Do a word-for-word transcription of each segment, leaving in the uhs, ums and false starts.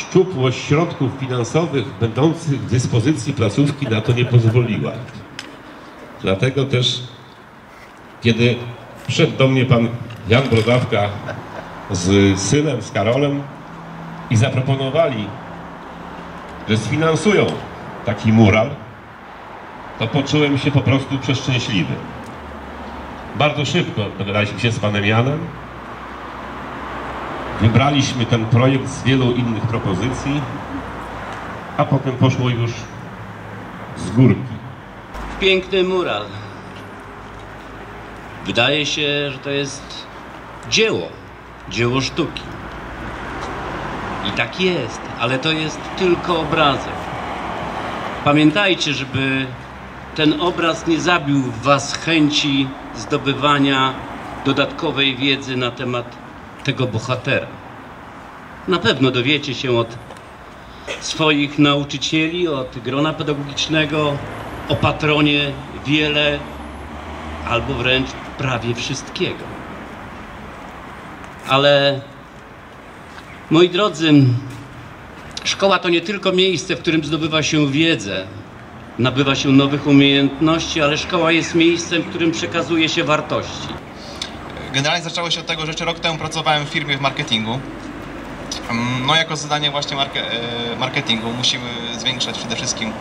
szczupłość środków finansowych będących w dyspozycji placówki na to nie pozwoliła. Dlatego też, kiedy przyszedł do mnie pan Jan Brodawka z synem, z Karolem i zaproponowali, że sfinansują taki mural, to poczułem się po prostu przeszczęśliwy. Bardzo szybko dogadaliśmy się z panem Janem. Wybraliśmy ten projekt z wielu innych propozycji, a potem poszło już z górki. Piękny mural. Wydaje się, że to jest dzieło, dzieło sztuki. I tak jest, ale to jest tylko obrazek. Pamiętajcie, żeby ten obraz nie zabił w was chęci zdobywania dodatkowej wiedzy na temat tego bohatera. Na pewno dowiecie się od swoich nauczycieli, od grona pedagogicznego, o patronie wiele albo wręcz prawie wszystkiego. Ale moi drodzy, szkoła to nie tylko miejsce, w którym zdobywa się wiedzę, nabywa się nowych umiejętności, ale szkoła jest miejscem, w którym przekazuje się wartości. Generalnie zaczęło się od tego, że jeszcze rok temu pracowałem w firmie w marketingu. No jako zadanie właśnie marketingu musimy zwiększać przede wszystkim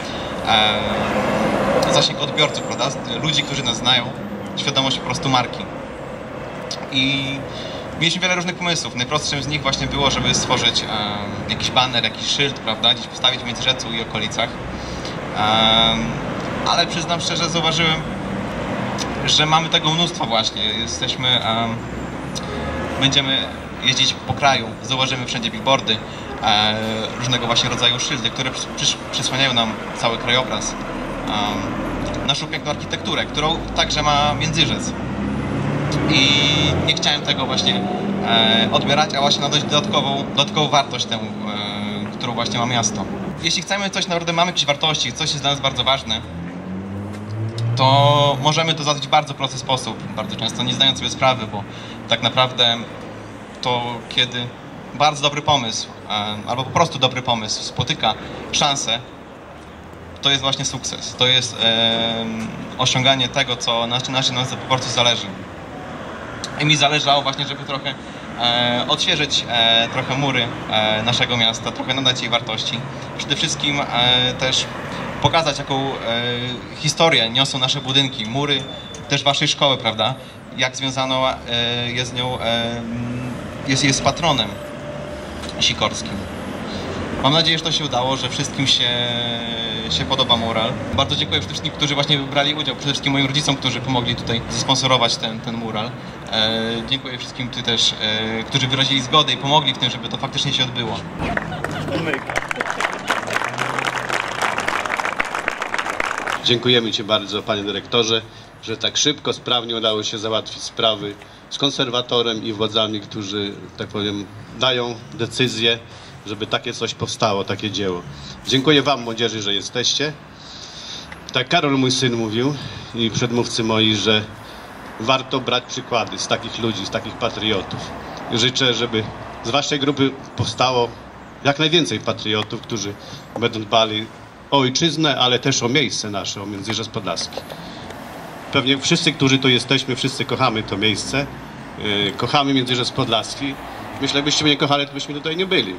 zasięg odbiorców, prawda? Ludzi, którzy nas znają, świadomość po prostu marki. I mieliśmy wiele różnych pomysłów. Najprostszym z nich właśnie było, żeby stworzyć jakiś baner, jakiś szyld, prawda? Gdzieś postawić w Międzyrzecu i okolicach. Ale przyznam szczerze, zauważyłem, że mamy tego mnóstwo właśnie. Jesteśmy, um, będziemy jeździć po kraju, zauważymy wszędzie billboardy, e, różnego właśnie rodzaju szyldy, które przy, przysłaniają nam cały krajobraz. Um, naszą piękną architekturę, którą także ma Międzyrzec. I nie chciałem tego właśnie e, odbierać, a właśnie nadać dodatkową, dodatkową wartość temu, e, którą właśnie ma miasto. Jeśli chcemy coś, naprawdę mamy jakieś wartości, coś jest dla nas bardzo ważne, to możemy to zadać w bardzo prosty sposób, bardzo często nie zdając sobie sprawy, bo tak naprawdę to kiedy bardzo dobry pomysł, albo po prostu dobry pomysł spotyka szansę, to jest właśnie sukces. To jest e, osiąganie tego, co na czym nas po prostu zależy. I mi zależało właśnie, żeby trochę e, odświeżyć e, trochę mury e, naszego miasta, trochę nadać jej wartości. Przede wszystkim e, też pokazać, jaką e, historię niosą nasze budynki, mury też waszej szkoły, prawda? Jak związano e, jest z nią, e, jest, jest z patronem sikorskim. Mam nadzieję, że to się udało, że wszystkim się, się podoba mural. Bardzo dziękuję przede wszystkim, którzy właśnie brali udział, przede wszystkim moim rodzicom, którzy pomogli tutaj zasponsorować ten, ten mural. E, dziękuję wszystkim ty też, e, którzy wyrazili zgodę i pomogli w tym, żeby to faktycznie się odbyło. Dziękujemy ci bardzo, panie dyrektorze, że tak szybko, sprawnie udało się załatwić sprawy z konserwatorem i władzami, którzy, tak powiem, dają decyzję, żeby takie coś powstało, takie dzieło. Dziękuję wam, młodzieży, że jesteście. Tak Karol, mój syn, mówił i przedmówcy moi, że warto brać przykłady z takich ludzi, z takich patriotów. I życzę, żeby z waszej grupy powstało jak najwięcej patriotów, którzy będą dbali o ojczyznę, ale też o miejsce nasze, o Międzyrzec Podlaski. Pewnie wszyscy, którzy tu jesteśmy, wszyscy kochamy to miejsce, yy, kochamy Międzyrzec Podlaski. Myślę, byście mnie kochali, to byśmy tutaj nie byli.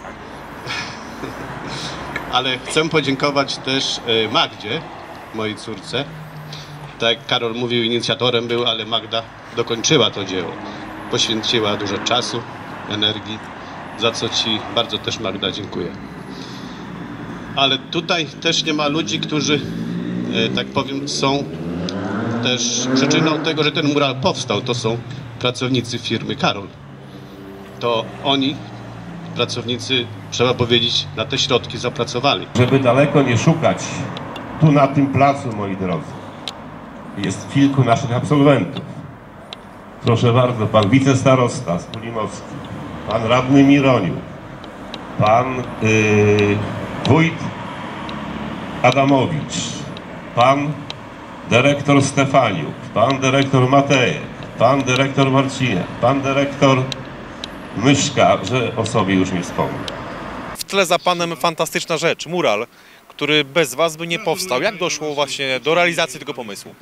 Ale chcę podziękować też yy, Magdzie, mojej córce. Tak jak Karol mówił, inicjatorem był, ale Magda dokończyła to dzieło. Poświęciła dużo czasu, energii, za co ci bardzo też, Magda, dziękuję. Ale tutaj też nie ma ludzi, którzy, tak powiem, są też przyczyną tego, że ten mural powstał. To są pracownicy firmy Karol. To oni, pracownicy, trzeba powiedzieć, na te środki zapracowali. Żeby daleko nie szukać, tu na tym placu, moi drodzy, jest kilku naszych absolwentów. Proszę bardzo, pan wicestarosta z Pulimowski, pan radny Mironiuk, pan yy, wójt Adamowicz, pan dyrektor Stefaniuk, pan dyrektor Matejek, pan dyrektor Marciniak, pan dyrektor Myszka, że o sobie już nie wspomnę. tle za panem fantastyczna rzecz, mural, który bez was by nie powstał. Jak doszło właśnie do realizacji tego pomysłu?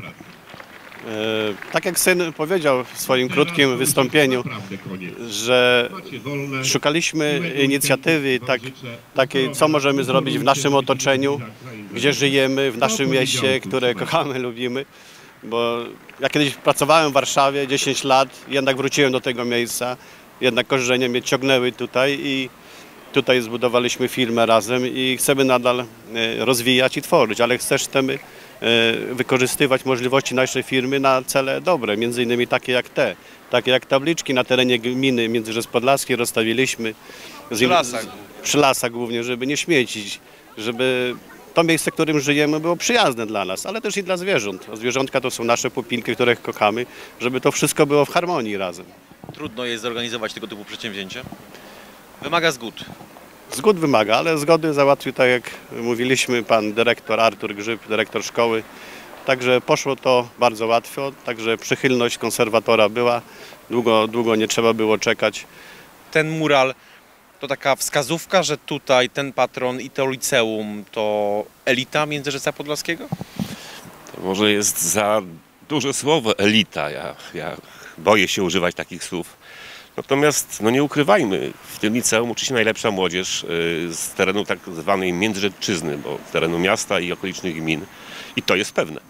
E, tak jak syn powiedział w swoim krótkim wystąpieniu, że szukaliśmy inicjatywy tak, takiej, co możemy zrobić w naszym otoczeniu, gdzie żyjemy, w naszym mieście, które kochamy, lubimy. Bo ja kiedyś pracowałem w Warszawie dziesięć lat, jednak wróciłem do tego miejsca, jednak korzenie mnie ciągnęły tutaj i tutaj zbudowaliśmy firmę razem i chcemy nadal rozwijać i tworzyć, ale też chcemy wykorzystywać możliwości naszej firmy na cele dobre, między innymi takie jak te, takie jak tabliczki na terenie gminy Międzyrzec Podlaski rozstawiliśmy. Przy lasach. Przy lasach głównie, żeby nie śmiecić, żeby to miejsce, w którym żyjemy, było przyjazne dla nas, ale też i dla zwierząt. Zwierzątka to są nasze pupilki, które kochamy, żeby to wszystko było w harmonii razem. Trudno jest zorganizować tego typu przedsięwzięcie? Wymaga zgód. Zgód wymaga, ale zgody załatwił, tak jak mówiliśmy, pan dyrektor Artur Grzyb, dyrektor szkoły. Także poszło to bardzo łatwo, także przychylność konserwatora była, długo, długo nie trzeba było czekać. Ten mural to taka wskazówka, że tutaj ten patron i to liceum to elita Międzyrzeca Podlaskiego? To może jest za duże słowo elita. Ja, ja boję się używać takich słów. Natomiast no nie ukrywajmy, w tym liceum uczy się najlepsza młodzież z terenu tak zwanej Międzyrzecczyzny, bo z terenu miasta i okolicznych gmin. I to jest pewne.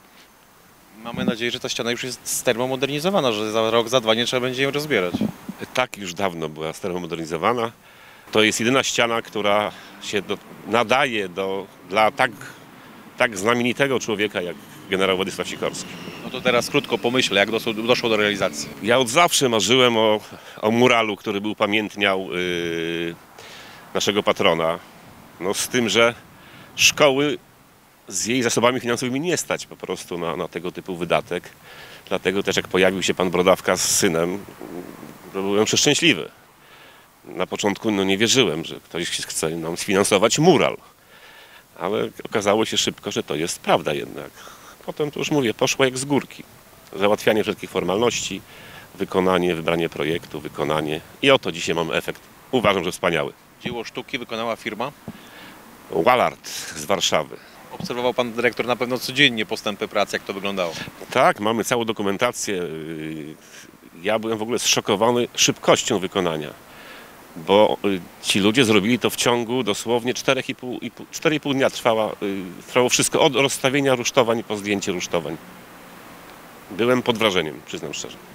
Mamy nadzieję, że ta ściana już jest termomodernizowana, że za rok, za dwa nie trzeba będzie ją rozbierać. Tak, już dawno była termomodernizowana. To jest jedyna ściana, która się do, nadaje do, dla tak, tak znamienitego człowieka jak generał Władysław Sikorski. No to teraz krótko pomyślę, jak doszło, doszło do realizacji. Ja od zawsze marzyłem o, o muralu, który by upamiętniał yy, naszego patrona. No z tym, że szkoły z jej zasobami finansowymi nie stać po prostu na, na tego typu wydatek. Dlatego też jak pojawił się pan Brodawka z synem, to byłem przeszczęśliwy. Na początku no, nie wierzyłem, że ktoś chce nam sfinansować mural. Ale okazało się szybko, że to jest prawda jednak. Potem to już mówię, poszło jak z górki. Załatwianie wszelkich formalności, wykonanie, wybranie projektu, wykonanie. I oto dzisiaj mamy efekt. Uważam, że wspaniały. Dzieło sztuki wykonała firma? Wallart z Warszawy. Obserwował pan dyrektor na pewno codziennie postępy pracy, jak to wyglądało? Tak, mamy całą dokumentację. Ja byłem w ogóle zszokowany szybkością wykonania, bo ci ludzie zrobili to w ciągu dosłownie cztery i pół dnia trwała, trwało wszystko od rozstawienia rusztowań po zdjęcie rusztowań. Byłem pod wrażeniem, przyznam szczerze.